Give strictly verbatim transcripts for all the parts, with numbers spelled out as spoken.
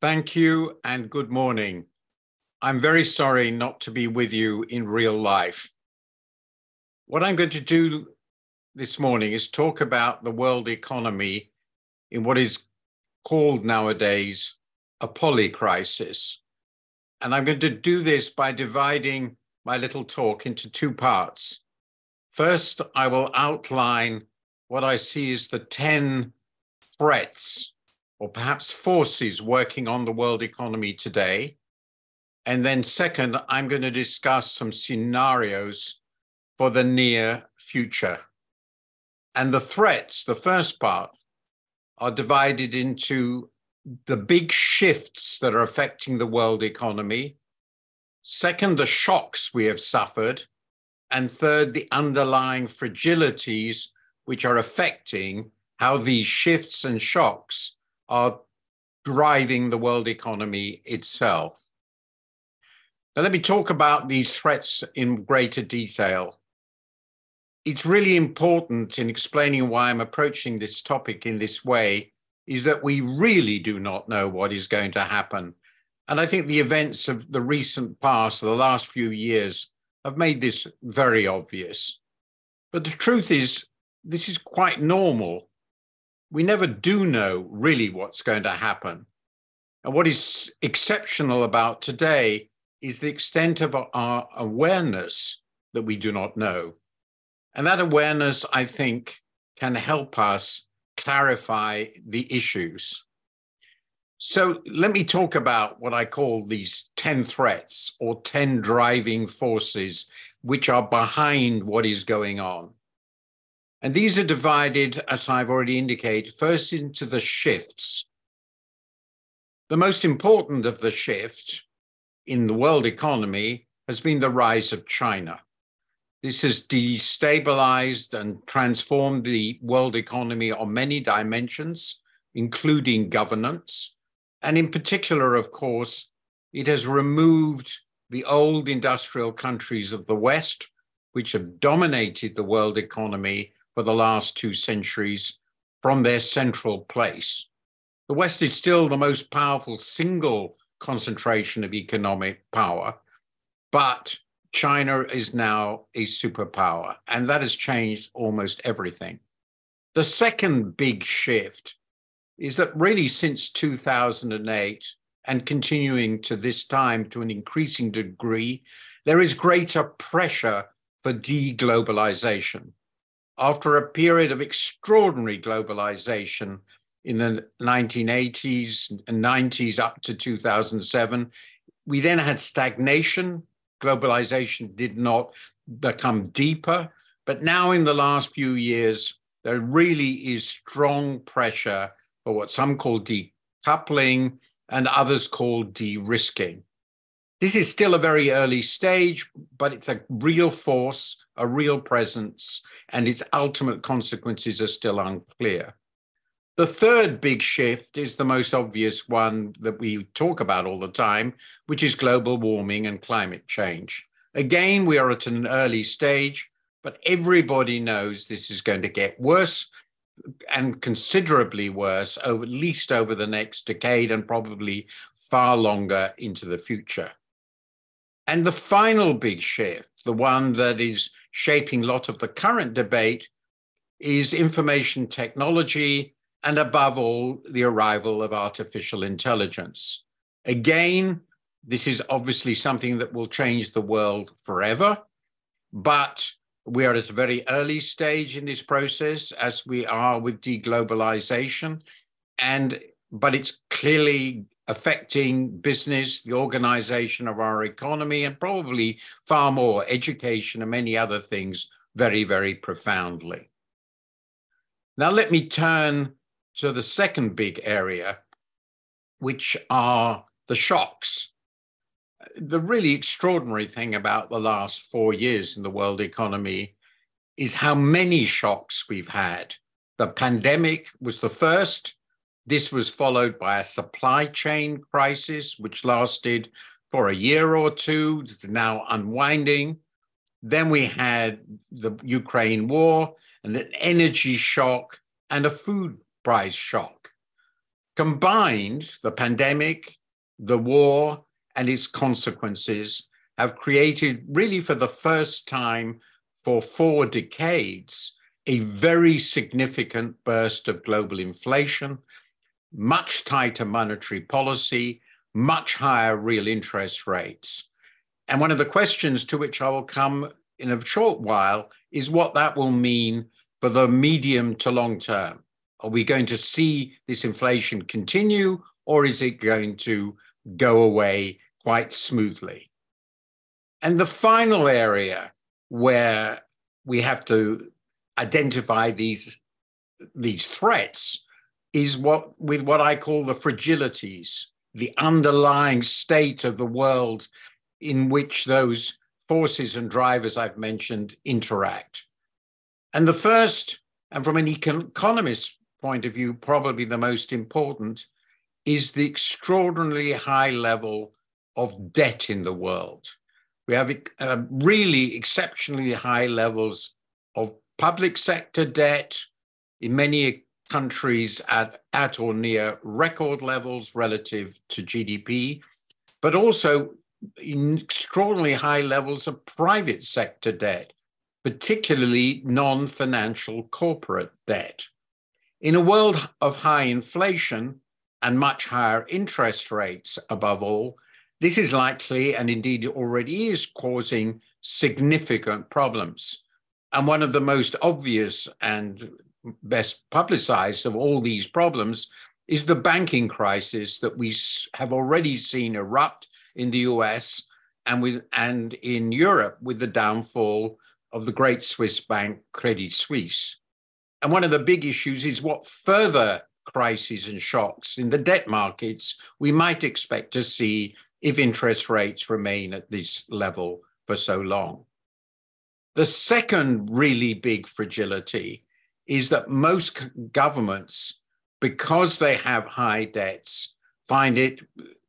Thank you and good morning. I'm very sorry not to be with you in real life. What I'm going to do this morning is talk about the world economy in what is called nowadays a polycrisis. And I'm going to do this by dividing my little talk into two parts. First, I will outline what I see as the ten threats or perhaps forces working on the world economy today. And then second, I'm going to discuss some scenarios for the near future. And the threats, the first part, are divided into the big shifts that are affecting the world economy. Second, the shocks we have suffered. And third, the underlying fragilities which are affecting how these shifts and shocks are driving the world economy itself. Now, let me talk about these threats in greater detail. It's really important in explaining why I'm approaching this topic in this way is that we really do not know what is going to happen. And I think the events of the recent past, the last few years, have made this very obvious. But the truth is, this is quite normal. We never do know really what's going to happen. And what is exceptional about today is the extent of our awareness that we do not know. And that awareness, I think, can help us clarify the issues. So let me talk about what I call these ten threats or ten driving forces which are behind what is going on. And these are divided, as I've already indicated, first into the shifts. The most important of the shift in the world economy has been the rise of China. This has destabilized and transformed the world economy on many dimensions, including governance. And in particular, of course, it has removed the old industrial countries of the West, which have dominated the world economy for the last two centuries, from their central place. The West is still the most powerful single concentration of economic power, but China is now a superpower, and that has changed almost everything. The second big shift is that really since two thousand eight and continuing to this time to an increasing degree, there is greater pressure for deglobalization. After a period of extraordinary globalization in the nineteen eighties and nineties up to two thousand seven, we then had stagnation. Globalization did not become deeper, but now in the last few years, there really is strong pressure for what some call decoupling and others call de-risking. This is still a very early stage, but it's a real force, a real presence, and its ultimate consequences are still unclear. The third big shift is the most obvious one that we talk about all the time, which is global warming and climate change. Again, we are at an early stage, but everybody knows this is going to get worse and considerably worse, over, at least over the next decade and probably far longer into the future. And the final big shift, the one that is shaping a lot of the current debate, is information technology, and above all, the arrival of artificial intelligence. Again, this is obviously something that will change the world forever, but we are at a very early stage in this process, as we are with deglobalization, and but it's clearly affecting business, the organization of our economy, and probably far more education and many other things very, very profoundly. Now, let me turn to the second big area, which are the shocks. The really extraordinary thing about the last four years in the world economy is how many shocks we've had. The pandemic was the first. This was followed by a supply chain crisis, which lasted for a year or two. It's now unwinding. Then we had the Ukraine war and an energy shock and a food price shock. Combined, the pandemic, the war, and its consequences have created, really for the first time for four decades, a very significant burst of global inflation, much tighter monetary policy, much higher real interest rates. And one of the questions to which I will come in a short while is what that will mean for the medium to long term. Are we going to see this inflation continue, or is it going to go away quite smoothly? And the final area where we have to identify these, these threats is what with what I call the fragilities, the underlying state of the world in which those forces and drivers I've mentioned interact. And the first, and from an econ- economist's point of view, probably the most important, is the extraordinarily high level of debt in the world. We have uh, really exceptionally high levels of public sector debt, in many countries at, at or near record levels relative to G D P, but also in extraordinarily high levels of private sector debt, particularly non-financial corporate debt. In a world of high inflation and much higher interest rates above all, this is likely, and indeed already is, causing significant problems. And one of the most obvious and best publicized of all these problems is the banking crisis that we have already seen erupt in the U S and, with, and in Europe with the downfall of the great Swiss bank Credit Suisse. And one of the big issues is what further crises and shocks in the debt markets we might expect to see if interest rates remain at this level for so long. The second really big fragility is that most governments, because they have high debts, find it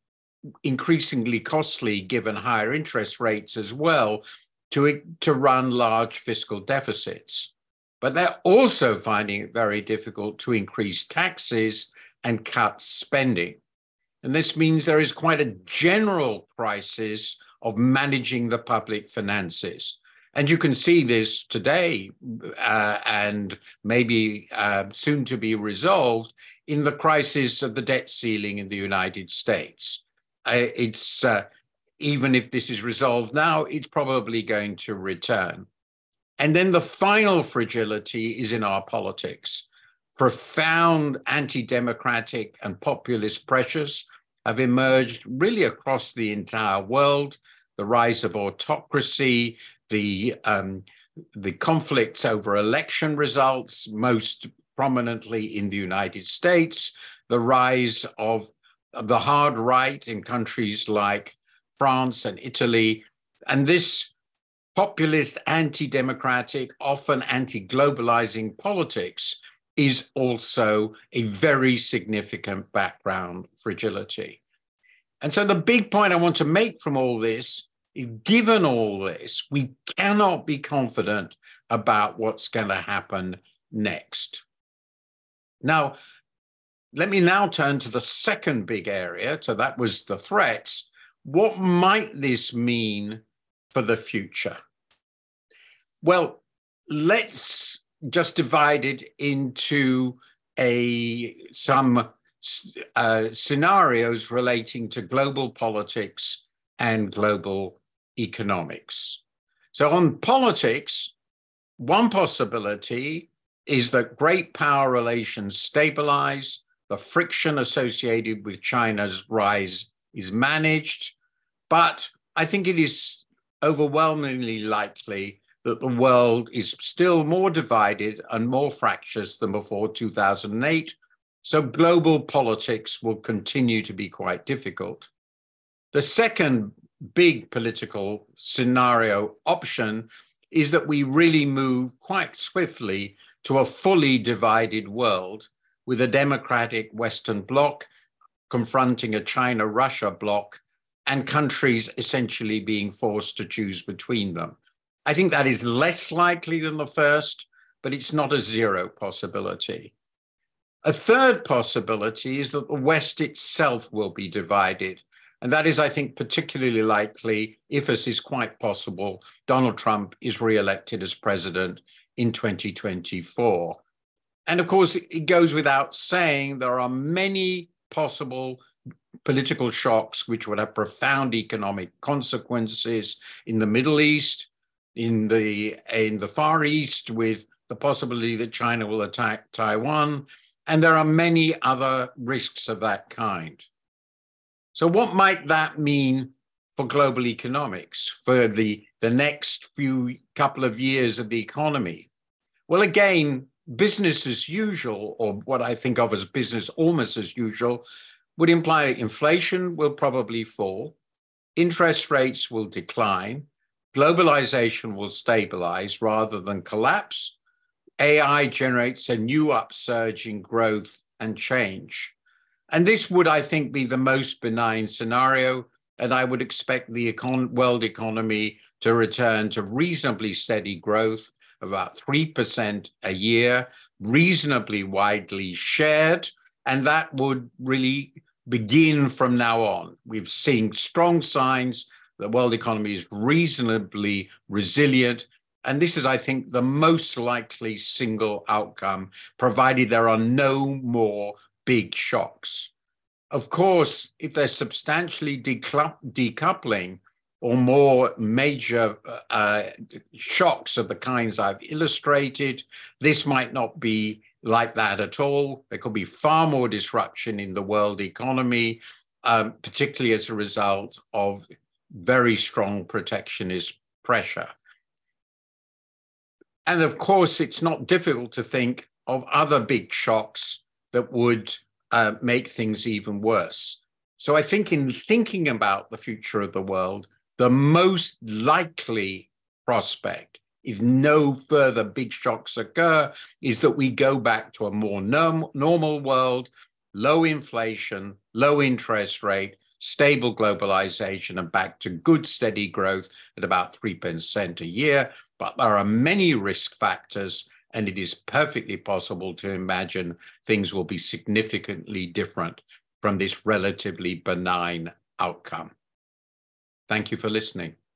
increasingly costly, given higher interest rates as well, to, to run large fiscal deficits. But they're also finding it very difficult to increase taxes and cut spending. And this means there is quite a general crisis of managing the public finances. And you can see this today uh, and maybe uh, soon to be resolved in the crisis of the debt ceiling in the United States. Uh, it's, uh, even if this is resolved now, it's probably going to return. And then the final fragility is in our politics. Profound anti-democratic and populist pressures have emerged really across the entire world. The rise of autocracy, the, um, the conflicts over election results, most prominently in the United States, the rise of the hard right in countries like France and Italy, and this populist, anti-democratic, often anti-globalizing politics is also a very significant background fragility. And so the big point I want to make from all this is, given all this, we cannot be confident about what's going to happen next. Now, let me now turn to the second big area. So that was the threats. What might this mean for the future? Well, let's just divide it into a, some uh, scenarios relating to global politics and global economics. So on politics, one possibility is that great power relations stabilize, the friction associated with China's rise is managed, but I think it is overwhelmingly likely that the world is still more divided and more fractious than before two thousand eight, so global politics will continue to be quite difficult. The second big political scenario option is that we really move quite swiftly to a fully divided world with a democratic Western bloc confronting a China-Russia bloc and countries essentially being forced to choose between them. I think that is less likely than the first, but it's not a zero possibility. A third possibility is that the West itself will be divided. And that is, I think, particularly likely if, as is quite possible, Donald Trump is re-elected as president in twenty twenty-four. And of course, it goes without saying, there are many possible political shocks which would have profound economic consequences in the Middle East, in the, in the Far East, with the possibility that China will attack Taiwan. And there are many other risks of that kind. So what might that mean for global economics, for the, the next few couple of years of the economy? Well, again, business as usual, or what I think of as business almost as usual, would imply that inflation will probably fall, interest rates will decline, globalization will stabilize rather than collapse, A I generates a new upsurge in growth and change. And this would, I think, be the most benign scenario, and I would expect the econ- world economy to return to reasonably steady growth of about three percent a year, reasonably widely shared, and that would really begin from now on. We've seen strong signs that the world economy is reasonably resilient, and this is, I think, the most likely single outcome, provided there are no more big shocks. Of course, if there's substantially decoupling or more major uh, shocks of the kinds I've illustrated, this might not be like that at all. There could be far more disruption in the world economy, um, particularly as a result of very strong protectionist pressure. And of course, it's not difficult to think of other big shocks that would uh, make things even worse. So I think in thinking about the future of the world, the most likely prospect, if no further big shocks occur, is that we go back to a more norm- normal world, low inflation, low interest rate, stable globalization, and back to good steady growth at about three percent a year. But there are many risk factors, and it is perfectly possible to imagine things will be significantly different from this relatively benign outcome. Thank you for listening.